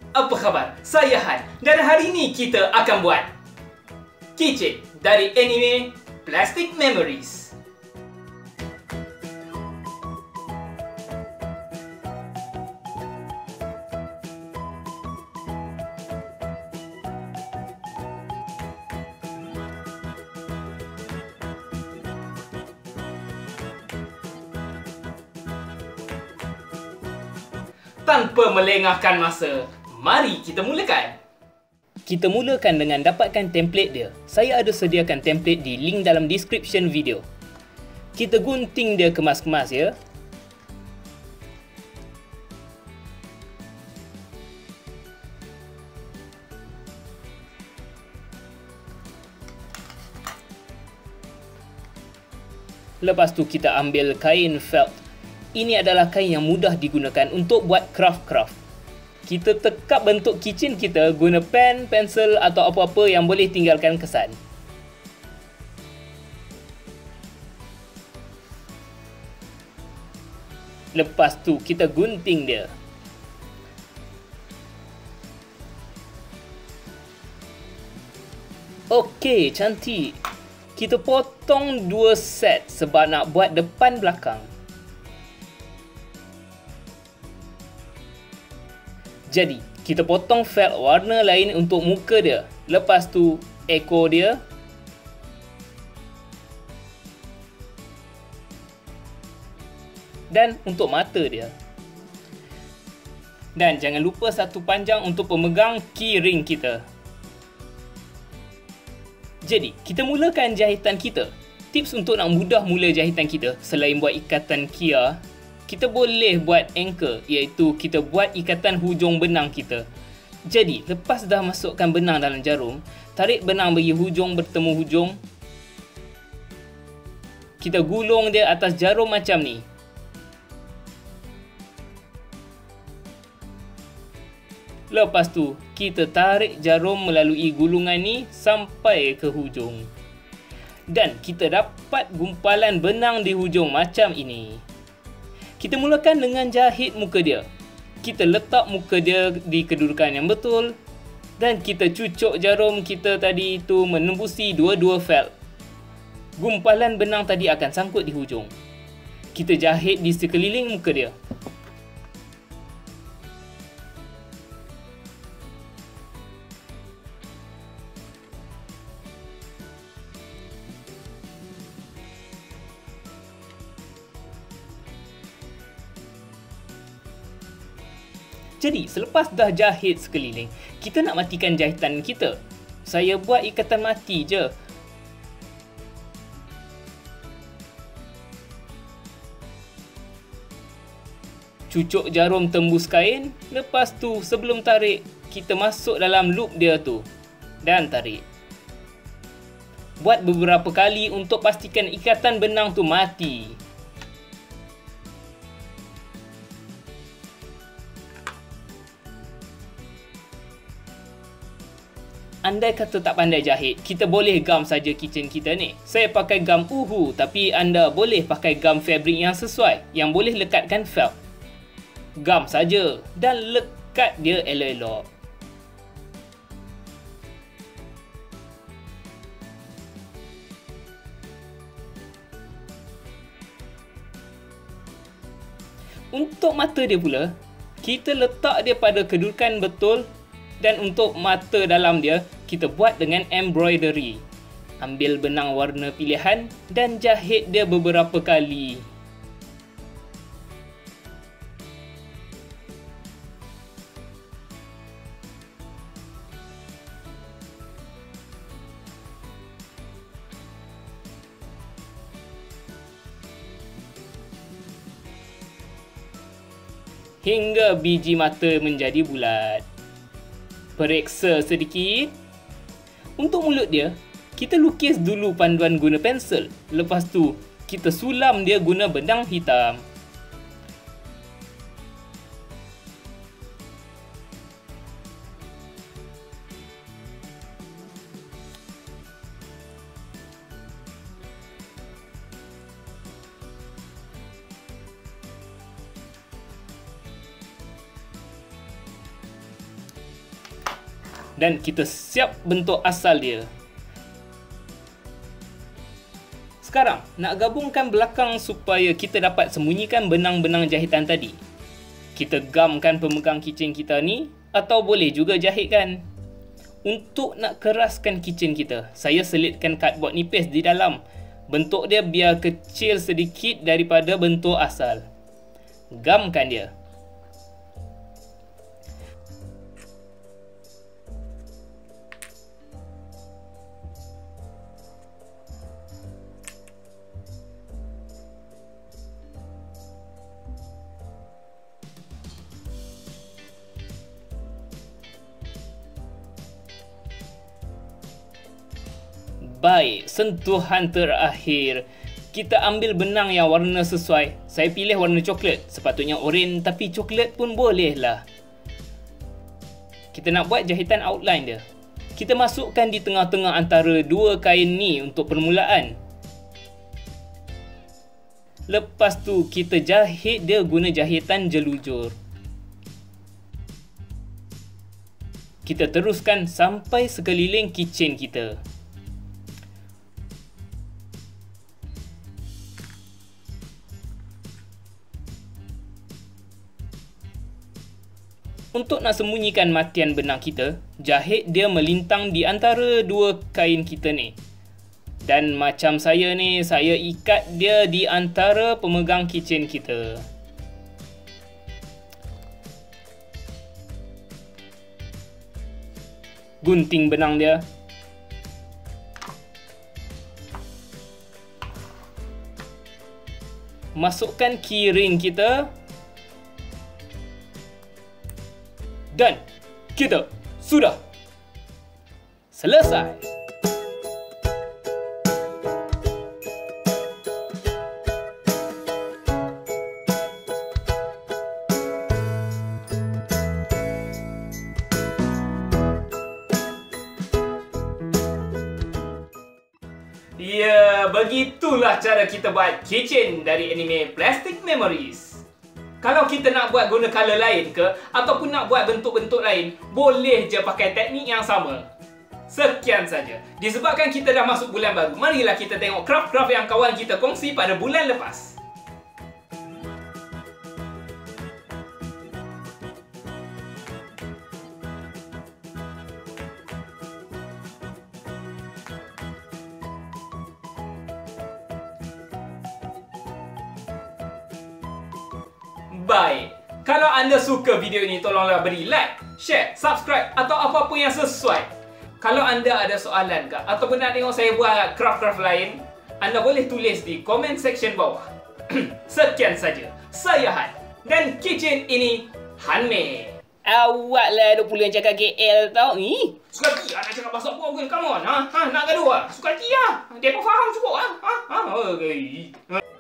Apa khabar? Saya Han dan hari ini kita akan buat Keychain dari anime Plastic Memories. Tanpa melengahkan masa, mari kita mulakan. Kita mulakan dengan dapatkan template dia. Saya ada sediakan template di link dalam description video. Kita gunting dia kemas-kemas ya. Lepas tu kita ambil kain felt. Ini adalah kain yang mudah digunakan untuk buat craft. Kita tekap bentuk keychain kita guna pen, pensel atau apa-apa yang boleh tinggalkan kesan. Lepas tu kita gunting dia. Okey, cantik. Kita potong 2 set sebab nak buat depan belakang. Jadi, kita potong felt warna lain untuk muka dia. Lepas tu, ekor dia. Dan untuk mata dia. Dan jangan lupa satu panjang untuk pemegang key ring kita. Jadi, kita mulakan jahitan kita. Tips untuk nak mudah mula jahitan kita, selain buat ikatan kia, kita boleh buat anchor, iaitu kita buat ikatan hujung benang kita. Jadi, lepas dah masukkan benang dalam jarum, tarik benang bagi hujung bertemu hujung. Kita gulung dia atas jarum macam ni. Lepas tu, kita tarik jarum melalui gulungan ni sampai ke hujung. Dan kita dapat gumpalan benang di hujung macam ini. Kita mulakan dengan jahit muka dia. Kita letak muka dia di kedudukan yang betul. Dan kita cucuk jarum kita tadi itu menembusi dua-dua felt. Gumpalan benang tadi akan sangkut di hujung. Kita jahit di sekeliling muka dia. Jadi, selepas dah jahit sekeliling, kita nak matikan jahitan kita. Saya buat ikatan mati je. Cucuk jarum tembus kain. Lepas tu, sebelum tarik, kita masuk dalam loop dia tu. Dan tarik. Buat beberapa kali untuk pastikan ikatan benang tu mati. Andai kata tak pandai jahit, kita boleh gam saja keychain kita ni. Saya pakai gam uhu, tapi anda boleh pakai gam fabrik yang sesuai, yang boleh lekatkan felt. Gam saja dan lekat dia elok-elok. Untuk mata dia pula, kita letak dia pada kedudukan betul. Dan untuk mata dalam dia, kita buat dengan embroidery. Ambil benang warna pilihan dan jahit dia beberapa kali. Hingga biji mata menjadi bulat. Periksa sedikit. Untuk mulut dia, kita lukis dulu panduan guna pensel. Lepas tu, kita sulam dia guna benang hitam. Dan kita siap bentuk asal dia. Sekarang, nak gabungkan belakang supaya kita dapat sembunyikan benang-benang jahitan tadi. Kita gamkan pemegang keychain kita ni, atau boleh juga jahitkan. Untuk nak keraskan keychain kita, saya selitkan cardboard nipis di dalam. Bentuk dia biar kecil sedikit daripada bentuk asal. Gamkan dia. Baik, sentuhan terakhir. Kita ambil benang yang warna sesuai. Saya pilih warna coklat. Sepatutnya oranye, tapi coklat pun boleh lah. Kita nak buat jahitan outline dia. Kita masukkan di tengah-tengah antara dua kain ni untuk permulaan. Lepas tu, kita jahit dia guna jahitan jelujur. Kita teruskan sampai sekeliling keychain kita. Untuk nak sembunyikan matian benang kita, jahit dia melintang di antara dua kain kita ni. Dan macam saya ni, saya ikat dia di antara pemegang keychain kita. Gunting benang dia. Masukkan keyring kita. Dan kita sudah selesai. Ya, begitulah cara kita buat keychain dari anime Plastic Memories. Kalau kita nak buat guna color lain ke, ataupun nak buat bentuk-bentuk lain, boleh je pakai teknik yang sama. Sekian saja. Disebabkan kita dah masuk bulan baru, marilah kita tengok craft-craft yang kawan kita kongsi pada bulan lepas. Baik, kalau anda suka video ini, tolonglah beri like, share, subscribe atau apa-apa yang sesuai. Kalau anda ada soalan ke, ataupun nak tengok saya buat craft-craft lain, anda boleh tulis di komen section bawah. Sekian saja, saya Han, dan keychain ini Han-Mad. Awak lah 20 yang cakap KL tau ni. Suka hati nak cakap bahasa apa, come on. Nak gaduh lah. Suka hati lah. Dia pun faham cukup lah. Okay.